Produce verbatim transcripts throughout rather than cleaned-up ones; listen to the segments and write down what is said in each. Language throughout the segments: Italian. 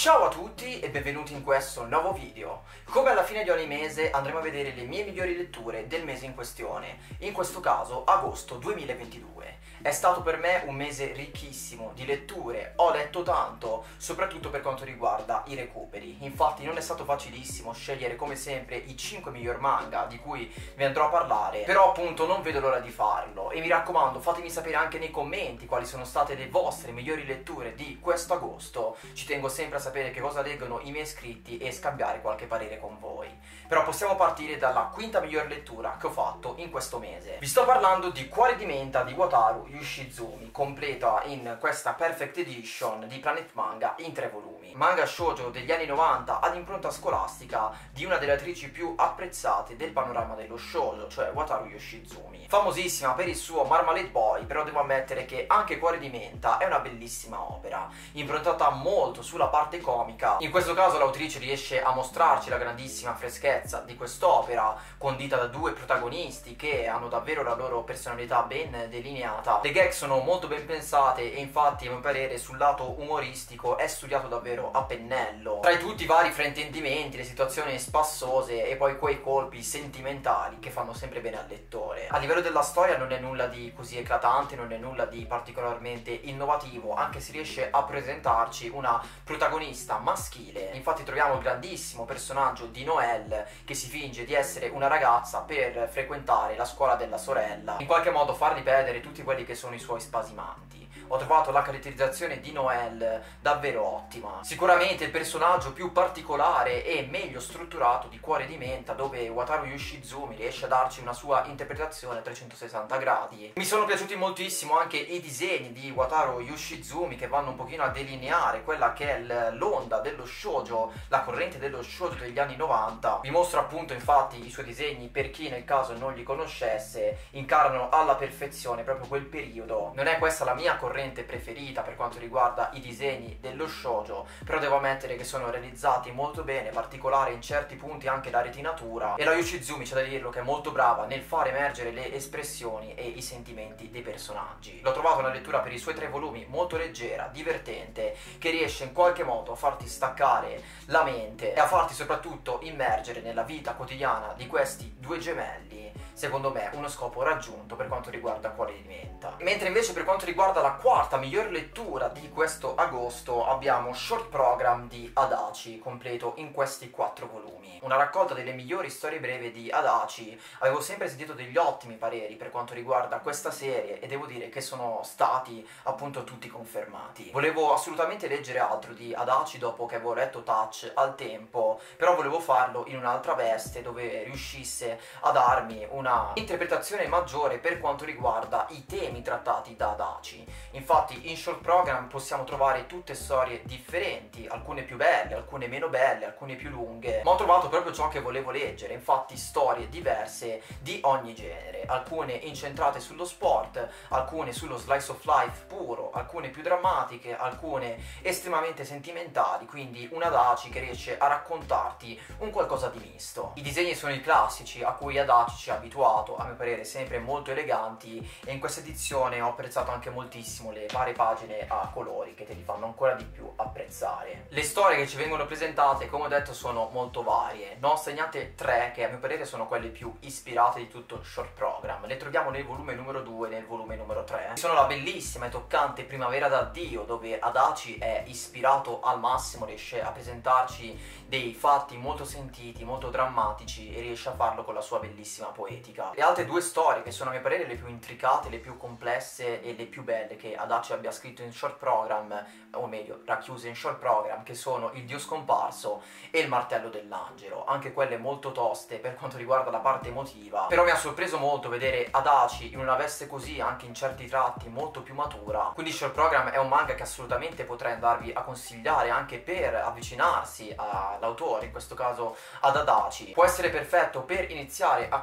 Ciao a tutti e benvenuti in questo nuovo video. Come alla fine di ogni mese andremo a vedere le mie migliori letture del mese in questione, in questo caso agosto duemilaventidue. È stato per me un mese ricchissimo di letture, ho letto tanto, soprattutto per quanto riguarda i recuperi. Infatti non è stato facilissimo scegliere come sempre i cinque miglior manga di cui vi andrò a parlare, però appunto non vedo l'ora di farlo e mi raccomando fatemi sapere anche nei commenti quali sono state le vostre migliori letture di questo agosto. Ci tengo sempre a sapere che cosa leggono i miei iscritti e scambiare qualche parere con voi. Però possiamo partire dalla quinta miglior lettura che ho fatto in questo mese. Vi sto parlando di Cuore di menta di Wataru Yoshizumi, completa in questa Perfect Edition di Planet Manga in tre volumi. Manga shoujo degli anni novanta ad impronta scolastica di una delle attrici più apprezzate del panorama dello shoujo, cioè Wataru Yoshizumi. Famosissima per il suo Marmalade Boy, però devo ammettere che anche Cuore di menta è una bellissima opera, improntata molto sulla parte comica. In questo caso l'autrice riesce a mostrarci la grandissima freschezza di quest'opera, condita da due protagonisti che hanno davvero la loro personalità ben delineata. Le gag sono molto ben pensate e infatti a mio parere sul lato umoristico è studiato davvero a pennello. Tra tutti i vari fraintendimenti, le situazioni spassose e poi quei colpi sentimentali che fanno sempre bene al lettore. A livello della storia non è nulla di così eclatante, non è nulla di particolarmente innovativo, anche se riesce a presentarci una protagonista maschile. Infatti troviamo il grandissimo personaggio di Noelle che si finge di essere una ragazza per frequentare la scuola della sorella, in qualche modo far ripetere tutti quelli che sono i suoi spasimanti. Ho trovato la caratterizzazione di Noelle davvero ottima, sicuramente il personaggio più particolare e meglio strutturato di Cuore di menta, dove Wataru Yoshizumi riesce a darci una sua interpretazione a trecentosessanta gradi. Mi sono piaciuti moltissimo anche i disegni di Wataru Yoshizumi che vanno un pochino a delineare quella che è l'onda dello shoujo, la corrente dello shoujo degli anni novanta. Vi mostro appunto infatti i suoi disegni per chi nel caso non li conoscesse, incarnano alla perfezione proprio quel periodo. Non è questa la mia corrente preferita per quanto riguarda i disegni dello shoujo, però devo ammettere che sono realizzati molto bene, particolare in certi punti anche la retinatura, e la Yoshizumi c'è da dirlo che è molto brava nel far emergere le espressioni e i sentimenti dei personaggi. L'ho trovato una lettura per i suoi tre volumi molto leggera, divertente, che riesce in qualche modo a farti staccare la mente e a farti soprattutto immergere nella vita quotidiana di questi due gemelli. Secondo me uno scopo raggiunto per quanto riguarda Cuore di menta. Mentre invece per quanto riguarda la quarta miglior lettura di questo agosto abbiamo Short Program di Adachi, completo in questi quattro volumi. Una raccolta delle migliori storie brevi di Adachi. Avevo sempre sentito degli ottimi pareri per quanto riguarda questa serie e devo dire che sono stati appunto tutti confermati. Volevo assolutamente leggere altro di Adachi dopo che avevo letto Touch al tempo, però volevo farlo in un'altra veste dove riuscisse a darmi una interpretazione maggiore per quanto riguarda i temi trattati da Adachi. Infatti in Short Program possiamo trovare tutte storie differenti, alcune più belle, alcune meno belle, alcune più lunghe, ma ho trovato proprio ciò che volevo leggere, infatti storie diverse di ogni genere, alcune incentrate sullo sport, alcune sullo slice of life puro, alcune più drammatiche, alcune estremamente sentimentali, quindi un Adachi che riesce a raccontarti un qualcosa di misto. I disegni sono i classici a cui Adachi ci ha abituato, a mio parere sempre molto eleganti, e in questa edizione ho apprezzato anche moltissimo le varie pagine a colori che te li fanno ancora di più apprezzare. Le storie che ci vengono presentate, come ho detto, sono molto varie. Ne ho segnate tre che a mio parere sono quelle più ispirate di tutto Short Program. Le troviamo nel volume numero due e nel volume numero tre. Sono la bellissima e toccante Primavera d'addio, dove Adachi è ispirato al massimo, riesce a presentarci dei fatti molto sentiti, molto drammatici e riesce a farlo con la sua bellissima poetica. Le altre due storie che sono a mio parere le più intricate, le più complesse e le più belle che Adachi abbia scritto in Short Program, o meglio racchiuse in Short Program, che sono Il Dio Scomparso e Il Martello dell'Angelo, anche quelle molto toste per quanto riguarda la parte emotiva, però mi ha sorpreso molto vedere Adachi in una veste così, anche in certi tratti molto più matura. Quindi Short Program è un manga che assolutamente potrei andarvi a consigliare anche per avvicinarsi all'autore, in questo caso ad Adachi. Può essere perfetto per iniziare a conoscere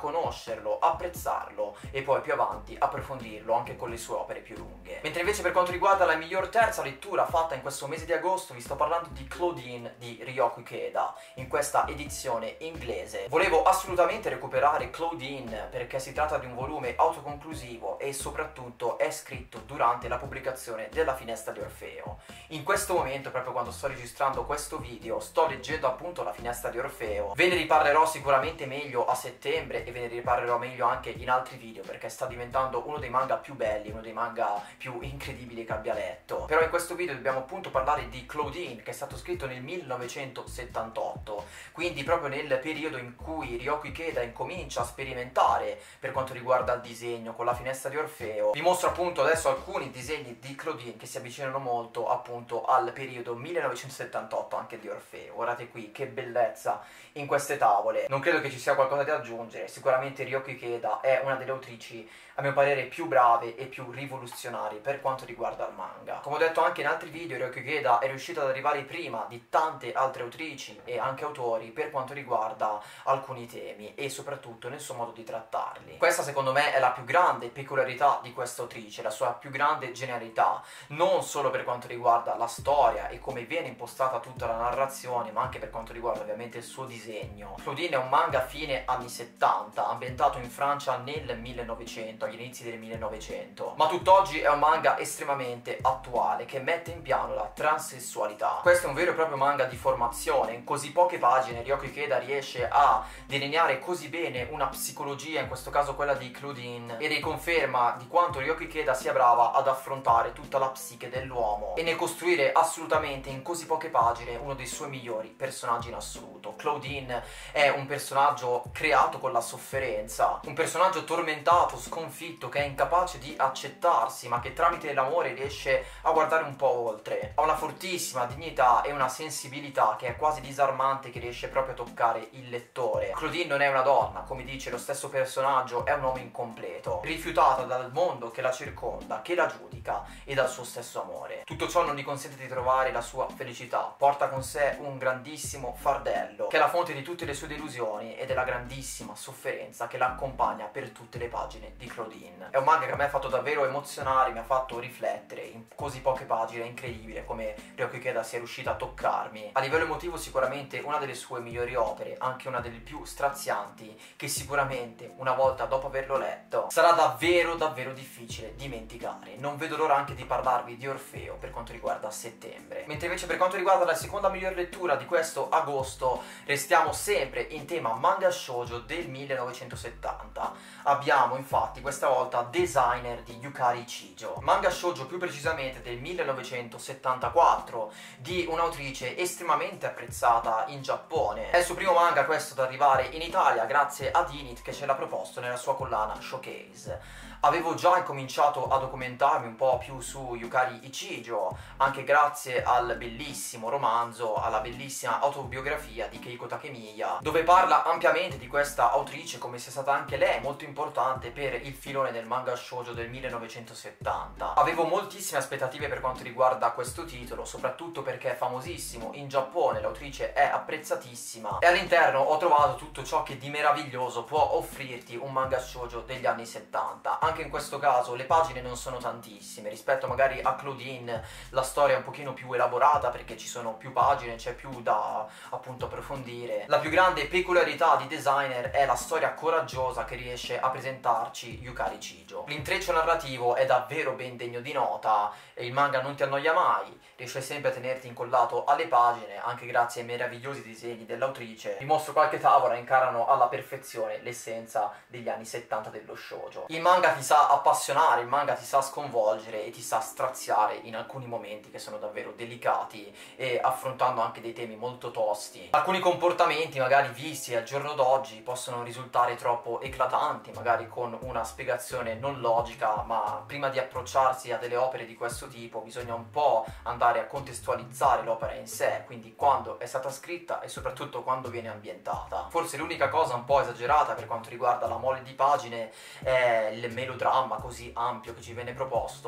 conoscerlo, apprezzarlo e poi più avanti approfondirlo anche con le sue opere più lunghe. Mentre invece per quanto riguarda la miglior terza lettura fatta in questo mese di agosto, vi sto parlando di Claudine di Ryoko Ikeda in questa edizione inglese. Volevo assolutamente recuperare Claudine perché si tratta di un volume autoconclusivo e soprattutto è scritto durante la pubblicazione della Finestra di Orfeo. In questo momento, proprio quando sto registrando questo video, sto leggendo appunto la Finestra di Orfeo. Ve ne riparlerò sicuramente meglio a settembre e ve ne riparlerò meglio anche in altri video perché sta diventando uno dei manga più belli, uno dei manga più incredibili che abbia letto. Però in questo video dobbiamo appunto parlare di Claudine, che è stato scritto nel millenovecentosettantotto, quindi proprio nel periodo in cui Ryoko Ikeda incomincia a sperimentare per quanto riguarda il disegno con la Finestra di Orfeo. Vi mostro appunto adesso alcuni disegni di Claudine che si avvicinano molto appunto al periodo millenovecentosettantotto anche di Orfeo. Guardate qui che bellezza in queste tavole. Non credo che ci sia qualcosa da aggiungere, sicuramente Ryoko Ikeda è una delle autrici a mio parere più brave e più rivoluzionarie per quanto riguarda il manga. Come ho detto anche in altri video, Ryoko Ikeda è riuscita ad arrivare prima di tante altre autrici e anche autori per quanto riguarda alcuni temi e soprattutto nel suo modo di trattarli. Questa secondo me è la più grande peculiarità di questa autrice, la sua più grande genialità, non solo per quanto riguarda la storia e come viene impostata tutta la narrazione, ma anche per quanto riguarda ovviamente il suo disegno. Claudine è un manga fine anni settanta, ambientato in Francia nel millenovecento, agli inizi del millenovecento, ma tutt'oggi è un manga estremamente attuale che mette in piano la transessualità. Questo è un vero e proprio manga di formazione. In così poche pagine Ryoko Ikeda riesce a delineare così bene una psicologia, in questo caso quella di Claudine, e riconferma di quanto Ryoko Ikeda sia brava ad affrontare tutta la psiche dell'uomo e nel costruire assolutamente in così poche pagine uno dei suoi migliori personaggi in assoluto. Claudine è un personaggio creato con la sofferenza, un personaggio tormentato, sconfitto, che è incapace di accettarsi ma che tramite l'amore riesce a guardare un po' oltre. Ha una fortissima dignità e una sensibilità che è quasi disarmante, che riesce proprio a toccare il lettore. Claudine non è una donna, come dice lo stesso personaggio, è un uomo incompleto, rifiutata dal mondo che la circonda, che la giudica e dal suo stesso amore. Tutto ciò non gli consente di trovare la sua felicità, porta con sé un grandissimo fardello che è la fonte di tutte le sue delusioni e della grandissima sofferenza che la accompagna per tutte le pagine di Claudine. È un manga che a me ha fatto davvero emozionare, mi ha fatto riflettere in così poche pagine. È incredibile come Ryoko Ikeda sia riuscita a toccarmi. A livello emotivo sicuramente una delle sue migliori opere, anche una delle più strazianti, che sicuramente una volta dopo averlo letto sarà davvero davvero difficile dimenticare. Non vedo l'ora anche di parlarvi di Orfeo per quanto riguarda settembre. Mentre invece per quanto riguarda la seconda miglior lettura di questo agosto, restiamo sempre in tema manga shoujo del millenovecentosettanta. Abbiamo infatti questa volta Designer di Yukari Chijo, manga shoujo più precisamente del millenovecentosettantaquattro di un'autrice estremamente apprezzata in Giappone. È il suo primo manga questo ad arrivare in Italia grazie ad Init, che ce l'ha proposto nella sua collana Showcase. Avevo già incominciato a documentarmi un po' più su Yukari Ichijo, anche grazie al bellissimo romanzo, alla bellissima autobiografia di Keiko Takemiya, dove parla ampiamente di questa autrice come sia stata anche lei molto importante per il filone del manga shoujo del millenovecentosettanta. Avevo moltissime aspettative per quanto riguarda questo titolo, soprattutto perché è famosissimo in Giappone, l'autrice è apprezzatississima e all'interno ho trovato tutto ciò che di meraviglioso può offrirti un manga shoujo degli anni settanta. Anche in questo caso le pagine non sono tantissime, rispetto magari a Claudine la storia è un pochino più elaborata perché ci sono più pagine, c'è più da appunto approfondire. La più grande peculiarità di Designer è la storia coraggiosa che riesce a presentarci Yukari Chijo. L'intreccio narrativo è davvero ben degno di nota, il manga non ti annoia mai, riesce sempre a tenerti incollato alle pagine anche grazie ai meravigliosi disegni dell'autrice. Vi mostro qualche tavola, incarnano alla perfezione l'essenza degli anni settanta dello shoujo. Il manga ti sa appassionare, il manga ti sa sconvolgere e ti sa straziare in alcuni momenti che sono davvero delicati e affrontando anche dei temi molto tosti. Alcuni comportamenti magari visti al giorno d'oggi possono risultare troppo eclatanti, magari con una spiegazione non logica, ma prima di approcciarsi a delle opere di questo tipo bisogna un po' andare a contestualizzare l'opera in sé, quindi quando è stata scritta e soprattutto quando viene ambientata. Forse l'unica cosa un po' esagerata per quanto riguarda la mole di pagine è il melodramma così ampio che ci viene proposto,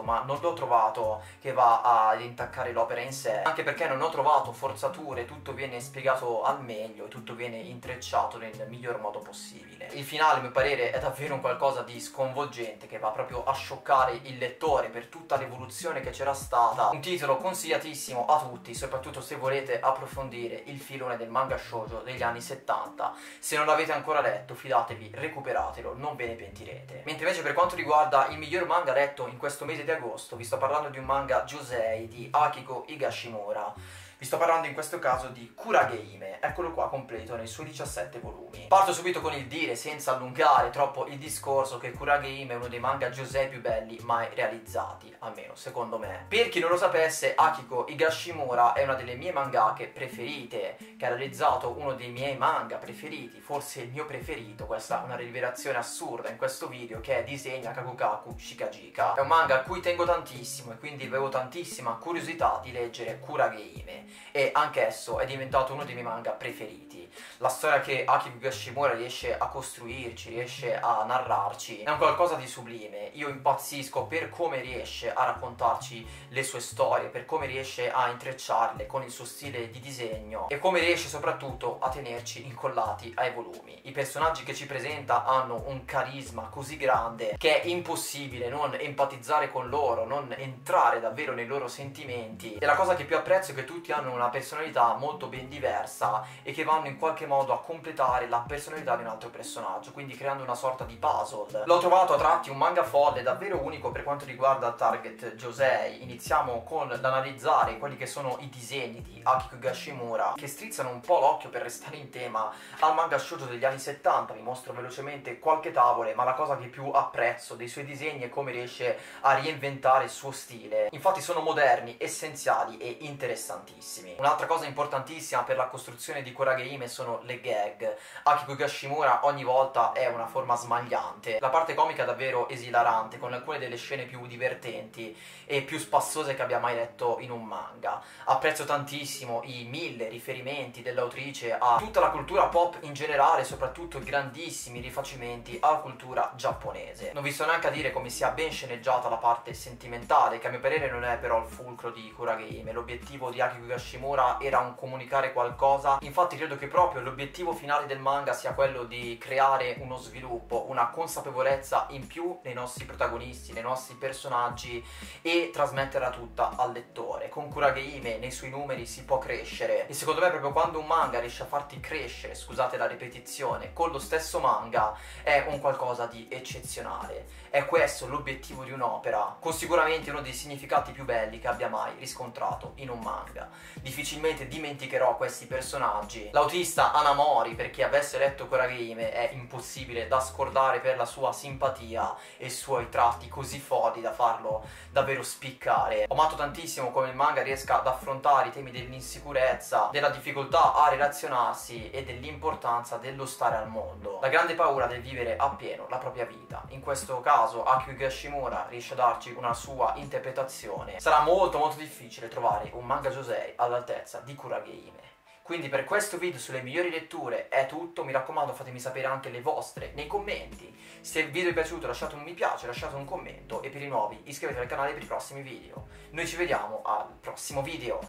agosto, ma non l'ho trovato che va ad intaccare l'opera in sé, anche perché non ho trovato forzature, tutto viene spiegato al meglio e tutto viene intrecciato nel miglior modo possibile. Il finale, a mio parere, è davvero un qualcosa di sconvolgente che va proprio a scioccare il lettore per tutta l'evoluzione che c'era stata. Un titolo consigliatissimo a tutti, soprattutto se volete approfondire il filone del manga shoujo degli anni settanta. Se non l'avete ancora letto, fidatevi, recuperatelo, non ve ne pentirete. Mentre invece per quanto riguarda il miglior manga letto in questo mese di agosto, vi sto parlando di un manga Josei di Akiko Higashimura. Vi sto parlando in questo caso di Kurage Hime, eccolo qua completo nei suoi diciassette volumi. Parto subito con il dire, senza allungare troppo il discorso, che Kurage Hime è uno dei manga Josei più belli mai realizzati, almeno secondo me. Per chi non lo sapesse, Akiko Higashimura è una delle mie mangake preferite, che ha realizzato uno dei miei manga preferiti, forse il mio preferito, questa è una rivelazione assurda in questo video, che è Disegna Kakukaku Shikajika. È un manga a cui tengo tantissimo e quindi avevo tantissima curiosità di leggere Kurage Hime, e anch'esso è diventato uno dei miei manga preferiti. La storia che Akiko Higashimura riesce a costruirci, riesce a narrarci, è un qualcosa di sublime. Io impazzisco per come riesce a raccontarci le sue storie, per come riesce a intrecciarle con il suo stile di disegno e come riesce soprattutto a tenerci incollati ai volumi. I personaggi che ci presenta hanno un carisma così grande che è impossibile non empatizzare con loro, non entrare davvero nei loro sentimenti. E la cosa che più apprezzo è che tutti hanno una personalità molto ben diversa e che vanno in qualche modo a completare la personalità di un altro personaggio, quindi creando una sorta di puzzle. L'ho trovato a tratti un manga folle, davvero unico per quanto riguarda il target Josei. Iniziamo con l'analizzare quelli che sono i disegni di Akiko Higashimura, che strizzano un po' l'occhio per restare in tema al manga shoujo degli anni settanta. Vi mostro velocemente qualche tavole, ma la cosa che più apprezzo dei suoi disegni è come riesce a reinventare il suo stile. Infatti sono moderni, essenziali e interessantissimi. Un'altra cosa importantissima per la costruzione di Kurage Hime sono le gag. Akiko Higashimura ogni volta è una forma smagliante. La parte comica è davvero esilarante, con alcune delle scene più divertenti e più spassose che abbia mai letto in un manga. Apprezzo tantissimo i mille riferimenti dell'autrice a tutta la cultura pop in generale, soprattutto i grandissimi rifacimenti alla cultura giapponese. Non vi sto neanche a dire come sia ben sceneggiata la parte sentimentale, che a mio parere non è però il fulcro di Kurage Hime. L'obiettivo di Akiko Higashimura era un comunicare qualcosa, infatti credo che proprio l'obiettivo finale del manga sia quello di creare uno sviluppo, una consapevolezza in più nei nostri protagonisti, nei nostri personaggi, e trasmetterla tutta al lettore. Con Kurage Hime nei suoi numeri si può crescere, e secondo me proprio quando un manga riesce a farti crescere, scusate la ripetizione, con lo stesso manga, è un qualcosa di eccezionale. È questo l'obiettivo di un'opera, con sicuramente uno dei significati più belli che abbia mai riscontrato in un manga. Difficilmente dimenticherò questi personaggi. L'autista Anamori, per chi avesse letto Kurage Hime, è impossibile da scordare per la sua simpatia e i suoi tratti così folli da farlo davvero spiccare. Ho amato tantissimo come il manga riesca ad affrontare i temi dell'insicurezza, della difficoltà a relazionarsi e dell'importanza dello stare al mondo, la grande paura del vivere appieno la propria vita. In questo caso Akiko Higashimura riesce a darci una sua interpretazione. Sarà molto molto difficile trovare un manga Josei all'altezza di Kurage Hime. Quindi per questo video sulle migliori letture è tutto. Mi raccomando, fatemi sapere anche le vostre nei commenti. Se il video vi è piaciuto lasciate un mi piace, lasciate un commento, e per i nuovi iscrivetevi al canale per i prossimi video. Noi ci vediamo al prossimo video.